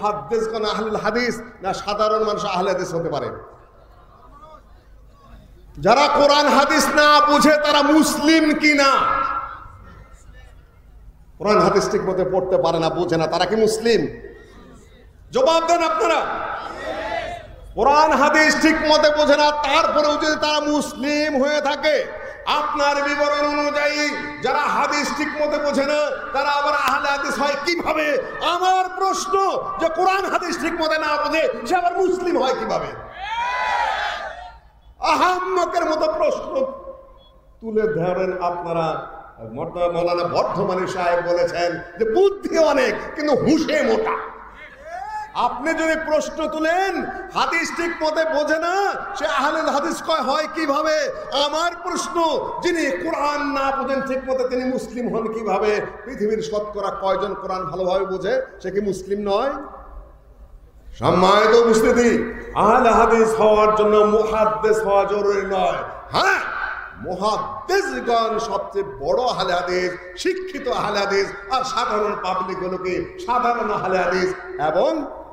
মুহাদ্দিসগণ আহলুল হাদিস না সাধারণ মানুষ আহলে হাদিস হতে পারে? যারা কোরআন হাদিস না বুঝে তারা মুসলিম কিনা? কোরআন হাদিস ঠিক মতো পড়তে পারে না, বুঝে না, তারা কি মুসলিম? জবাব দেন আপনারা। কোরআন হাদিস ঠিক মতো বোঝে না, তারপরেও যদি তারা মুসলিম হয়ে থাকে, আপনার বিবরণ অনুযায়ী যারা হাদিস ঠিক মতো বোঝে না তারা আবার আহলে হাদিস হয় কিভাবে? আমার প্রশ্ন, যে কোরআন হাদিস ঠিক মতো না বোঝে সে আবার মুসলিম হয় কিভাবে? আহাম্মকের মতো প্রশ্ন তুলে ধরেন আপনারা। মৌলানা বর্ধমানী সাহেব বলেছেন যে বুদ্ধি অনেক কিন্তু হুঁশে মোটা। আপনি যদি প্রশ্ন তুলেন হাদিস ঠিক মতে বোঝে না সে আহলুল হাদিস হয় কিভাবে? আমার প্রশ্ন, যিনি কোরআন না বোঝেন ঠিক মতে তিনি মুসলিম হন কিভাবে? পৃথিবীর শতকরা কয়জন কোরআন ভালোভাবে বোঝে? সে কি মুসলিম নয়? সম্মানিত উপস্থিতি, আহলে হাদিস হওয়ার জন্য মুহাদ্দিস হওয়া জরুরি নয়। হ্যাঁ, মুহাদ্দিসগণ সবচেয়ে বড় আহলে হাদিস, শিক্ষিত আহলে হাদিস, আর সাধারণ পাবলিক হলো কি সাধারণ আহলে হাদিস এবং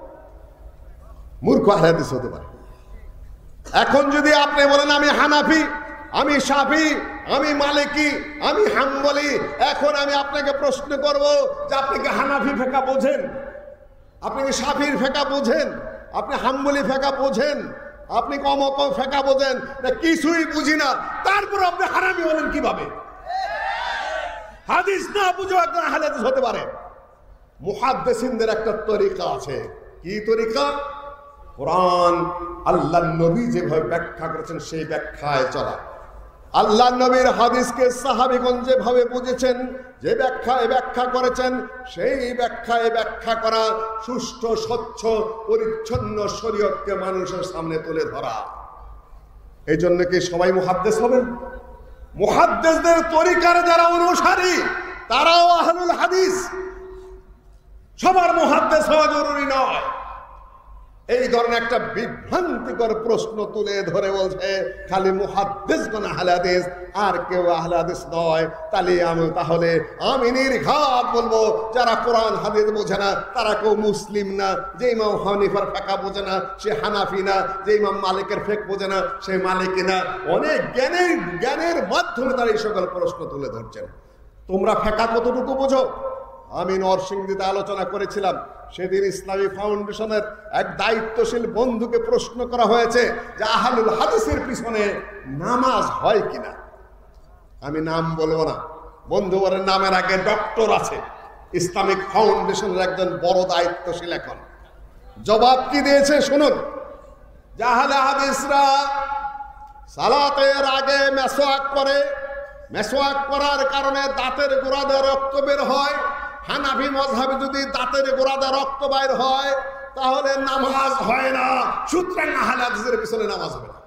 মূর্খ আহলে হাদিস হতে পারে। এখন যদি আপনি বলেন আমি হানাফি, আমি শাফি, আমি মালিকি, আমি হাম্বলি, এখন আমি আপনাকে প্রশ্ন করব যে আপনি কি হানাফি ফিকহ বোঝেন? আপনি কি শাফির ফিকহ বোঝেন? আপনি হাম্বলি ফিকহ বোঝেন? আপনি কমক ফিকহ বোঝেন? না কিছুই বুঝি না, তারপর আপনি হানাফি হলেন কিভাবে? হাদিস না বুঝে একজন আহলে হাদিস হতে পারে? মুহাদ্দিসিনদের একটা তরিকা আছে। কি তরিকা? কোরআন আল্লাহর নবী যেভাবে ব্যাখ্যা করেছেন সেই ব্যাখ্যায় চলা। আল্লাহর নবীর হাদিসকে সাহাবীগণ যেভাবে বুঝেছেন, যে ব্যাখ্যায় ব্যাখ্যা করেছেন সেই ব্যাখ্যায় ব্যাখ্যা করা, সুষ্ঠু স্বচ্ছ পরিচ্ছন্ন শরীয়তকে মানুষের সামনে তুলে ধরা। এই জন্য কি সবাই মুহাদ্দিস হবেন? মুহাদ্দিসদের তরিকার যারা অনুসারী তারাও আহলুল হাদিস। সবার মুহাদ্দিস হওয়া জরুরি নয়। এই ধরনের একটা বিভ্রান্তিকর প্রশ্ন তুলে ধরে বলছে খালি মুহাদ্দিসগণ আহলে হাদিস আর কেউ আহলে হাদিস নয়। তাহলে আমি নির্ঘাত বলবো যারা কোরআন হাদিস বোঝে না তারা কেউ মুসলিম না। যে ইমাম হানিফার ফিকহ বোঝে না সে হানাফি না, যে ইমাম মালিকের ফিকহ বোঝে না সে মালিকি না। অনেক জ্ঞানের মাধ্যমে তারা এই সকল প্রশ্ন তুলে ধরছেন। তোমরা ফিকহ কতটুকু বোঝো? আমি নরসিংদীতে আলোচনা করেছিলাম, সেদিন ইসলামী ফাউন্ডেশনের এক দায়িত্বশীল বন্ধুকে প্রশ্ন করা হয়েছে যে আহলুল হাদিসের পিছনে নামাজ হয় কিনা। আমি নাম বলবো না, বন্ধু বলেন নামের আগে ডক্টর আছে, ইসলামিক ফাউন্ডেশনের একজন বড় দায়িত্বশীল। এখন জবাব কি দিয়েছে শুনুন। যে আহলে হাদিসরা সালাতের আগে মেসওয়াক করে, মেসওয়াক করার কারণে দাঁতের গোড়াতে রক্ত বের হয়। হানাফি মাযহাবে যদি দাঁতের গোড়াতে রক্ত বাইর হয় তাহলে নামাজ হয় না, সুতরাং আহলে হাদিসের পিছনে নামাজ হবে না।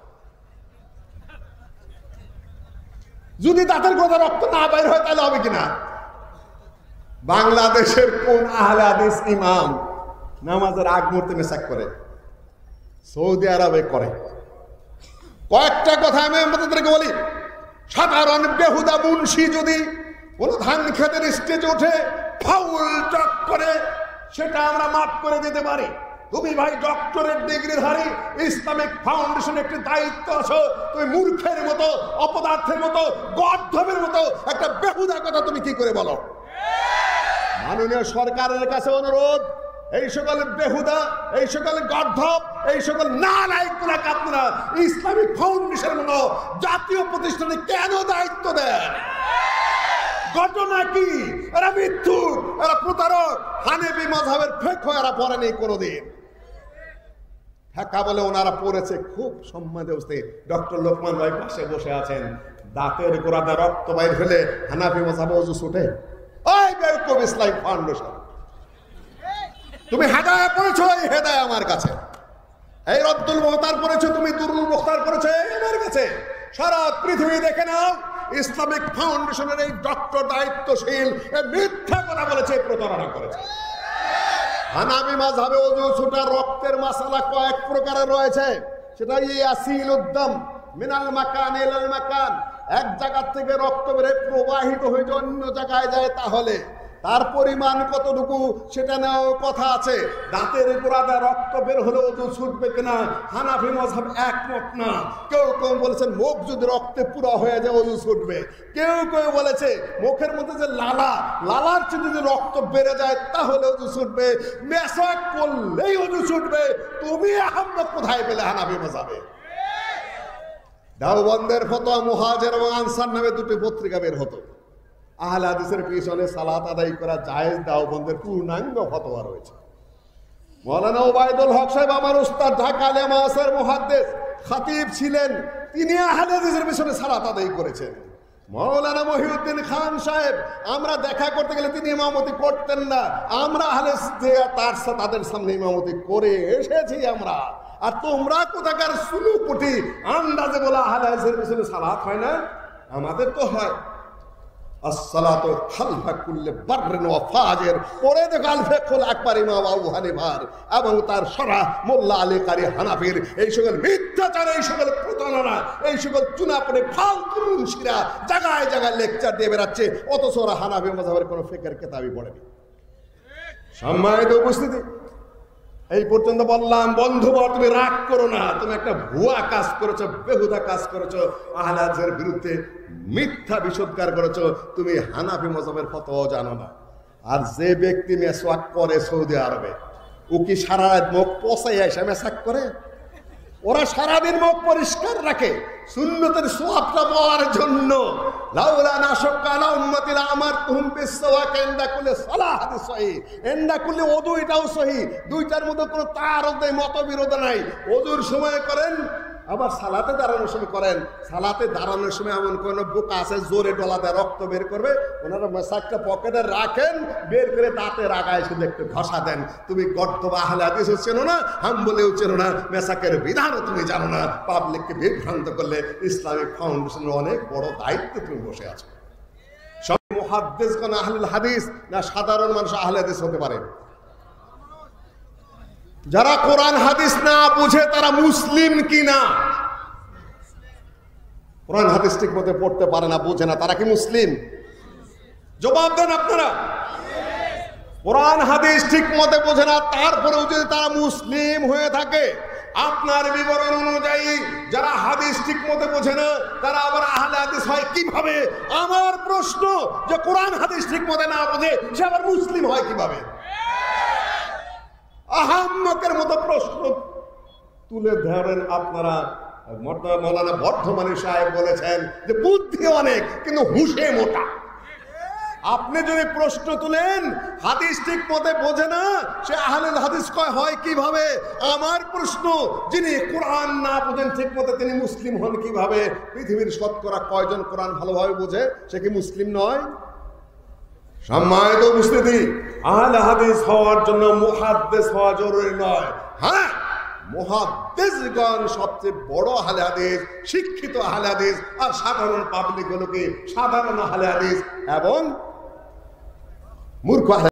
যদি দাঁতের গোড়াতে রক্ত না বাইর হয় তাহলে হবে কিনা? বাংলাদেশের কোন আহলে হাদিস ইমাম নামাজের আগ মুহূর্তে মেসাক করে? সৌদি আরবে করে। কয়েকটা কথা আমি আপনাদেরকে বলি। সাধারণ বেহুদা মুন্সি যদি কোন ধান খেতের স্টেজে ওঠে ফাউল টক করে, সেটা আমরা মাফ করে দিতে পারি। তুমি ভাই ডক্টরেট ডিগ্রিধারী, ইসলামিক ফাউন্ডেশন একটি দায়িত্ব আছে, তুমি মূর্খের মতো, অপদার্থের মতো, গর্ধবের মতো একটা বেহুদা কথা তুমি কি করে বলো? মাননীয় সরকারের কাছে অনুরোধ, এই সকল বেহুদা, এই সকল গর্ধব, এই সকল নালায়েকগুলোকে আপনারা ইসলামিক ফাউন্ডেশন মতো জাতীয় প্রতিষ্ঠানে কেন দায়িত্ব দেন? ঘটনা কি? এরা মিথ্যুক, এরা প্রতারক। হানাফি মাযহাবের ফিকহ এরা পড়েনি কোনোদিন। ফিকহ বলে ওনারা পড়েছে খুব সম্মানিত অবস্থায়। ডক্টর লোকমান ভাই পাশে বসে আছেন, দাঁতের গোড়াতে রক্ত বাইর হলে হানাফি মাযহাবে ওযু ছুটে? ওই বেকুব ইসলামিক ফাউন্ডেশন, তুমি হেদায়া পড়েছো, এই হেদায়া আমার কাছে। এই রদ্দুল মুখতার পড়েছো, তুমি দুরুল মুখতার পড়েছো, এই আমার কাছে। সারা পৃথিবী দেখে নাও, ইসলামিক ফাউন্ডেশনের এই ডক্টর দায়িত্বশীল মিথ্যা কথা বলেছে, প্রতারণা করেছে। হানাফি মাযহাবে ওযু ছুটা রক্তের মাসালা কয়েক প্রকারের রয়েছে। সেটা ইয়াসিল উদ্দাম মিনাল মাকান ইলাল মাকান, এক জায়গা থেকে রক্ত বের প্রবাহিত হয়ে অন্য জায়গায় যায়, তাহলে তার পরিমাণ কতটুকু সেটা নেওয়ার কথা আছে। দাঁতের গোড়াতে রক্ত বের হলে ওযু ছুটবে কিনা হানাফি মাযহাব একমত না। কেউ কেউ বলেছেন মুখ যদি রক্তে পুরো হয়ে যায় ওযু ছুটবে, কেউ কেউ বলেছে মুখের মধ্যে যে লালার যদি রক্ত বেড়ে যায় তাহলে ওযু ছুটবে, মেসাক করলেই ওযু ছুটবে। তুমি আহমদ কোথায় পেলে হানাফি মাযহাবে? দেওবন্দের ফতোয়া মুহাজির এবং আনসার নামে দুটি পত্রিকা বের হতো। আহলে হাদিসের পিছনে সালাত আদায় করা জায়েজ দেওবন্দের পূর্ণাঙ্গ ফতোয়া রয়েছে। মাওলানা ওবায়দুল হক সাহেব আমার উস্তাদ, ঢাকা আলেমা আসর মুহাদ্দিস খতিব ছিলেন, তিনি আহলে হাদিসের পিছনে সালাত আদায় করেছেন। মাওলানা মহিউদ্দিন খান সাহেব আমরা দেখা করতে গেলে তিনি ইমামতি করতেন না, আমরা আহলে তাদের সামনে ইমামতি করে এসেছি আমরা। আর তোমরা কোথাকার সুলুকুটি আন্দাজে বলা আহলে হাদিসের পিছনে সালাত হয় না? আমাদের তো হয়। আসসালাতু খালফা কুল্লি বাররিন ওয়া ফাজির, পরে দেখো আল ফিকহুল আকবার ইমাম আবু হানিফার এবং তার শরহ মোল্লা আলী কারি হানাফির এই সকল মিথ্যাচার, এই সকল প্রতারণা, এই সকল চুনাপড়ে ফালতু মুনশিরা জায়গায় জায়গায় লেকচার দিয়ে বেড়াচ্ছে, অথচ ওরা হানাফি মাযহাবের কোনো ফিকহের কিতাবই পড়েনি। সম্মানিত উপস্থিতি, এই পর্যন্ত বললাম। বন্ধুবর তুমি রাগ করো না, তুমি একটা ভুয়া কাজ করেছো, বেহুদা কাজ করেছো, আহলে হাদিসের বিরুদ্ধে মিথ্যা বিশুদ্ধার করেছো, তুমি হানাফি মাযহাবের ফতোয়া জানো না। আর যে ব্যক্তি মেসওয়াক করে সৌদি আরবে, ও কি সারা রাত মুখ পচাই এসে মেসওয়াক করে? ওরা সারাদিন মুখ পরিষ্কার রাখে সুন্নতের সওয়াবটা পাওয়ার জন্য। লাউলা নাশাক্কা আলা উম্মতি লা আমারতুহুম বিসওয়াক ইনদা কুল্লি সালাহ, হাদিস সহিহ। ইনদা কুল্লি ওযু, এটাও সহিহ। দুইটার মধ্যে কোনো তারদ নেই, মতবিরোধ নাই। ওযুর সময় করেন, আবার সালাতে দাঁড়ানোর সময় করেন। সালাতে দাঁড়ানোর সময় এমন কোনো বোকা আছে জোরে ডলা দেয় রক্ত বের করবে, ওনারা মেসাকটা পকেটে রাখেন, বের করে দাঁতে রাগায় শুধু একটু ঘষা দেন। তুমি গর্দবা আহলে হাদিসও চেনো না, হাম্বলেও চেনো না, মেসাকের বিধানও তুমি জানো না। পাবলিককে বিভ্রান্ত করলে ইসলামিক ফাউন্ডেশনের অনেক বড় দায়িত্বে তুমি বসে আছো। সব মুহাদ্দিসগণ আহলুল হাদিস না সাধারণ মানুষ আহলে হাদিস হতে পারে? যারা কোরআন হাদিস না বুঝে তারা মুসলিম কিনা? কোরআন হাদিস ঠিক মতো পড়তে পারে না, বুঝে না, তারা কি মুসলিম? জবাব দেন আপনারা। কোরআন হাদিস ঠিক মতো বোঝে না, তারপরেও যদি তারা মুসলিম হয়ে থাকে, আপনার বিবরণ অনুযায়ী যারা হাদিস ঠিক মতো বোঝে না তারা আবার আহলে হাদিস হয় কিভাবে? আমার প্রশ্ন, যে কোরআন হাদিস ঠিক মতো না বোঝে সে আবার মুসলিম হয় কিভাবে? আহাম্মকের মতো প্রশ্ন তুলে ধরেন আপনারা। মৌলানা বর্ধমানী সাহেব বলেছেন যে বুদ্ধি অনেক কিন্তু হুঁশে মোটা। আপনি যদি প্রশ্ন তুলেন হাদিস ঠিক মতে বোঝে না সে আহলুল হাদিস হয় কিভাবে? আমার প্রশ্ন, যিনি কোরআন না বোঝেন ঠিক মতে তিনি মুসলিম হন কিভাবে? পৃথিবীর শতকরা কয়জন কোরআন ভালোভাবে বোঝে, সে কি মুসলিম নয়? সম্মানিত উপস্থিতি, আহলে হাদিস হওয়ার জন্য মুহাদ্দিস হওয়া জরুরি নয়। হ্যাঁ, মুহাদ্দিসগণ সবচেয়ে বড় আহলে হাদিস, শিক্ষিত আহলে হাদিস, আর সাধারণ পাবলিক হলো কি সাধারণ আহলে হাদিস এবং মূর্খ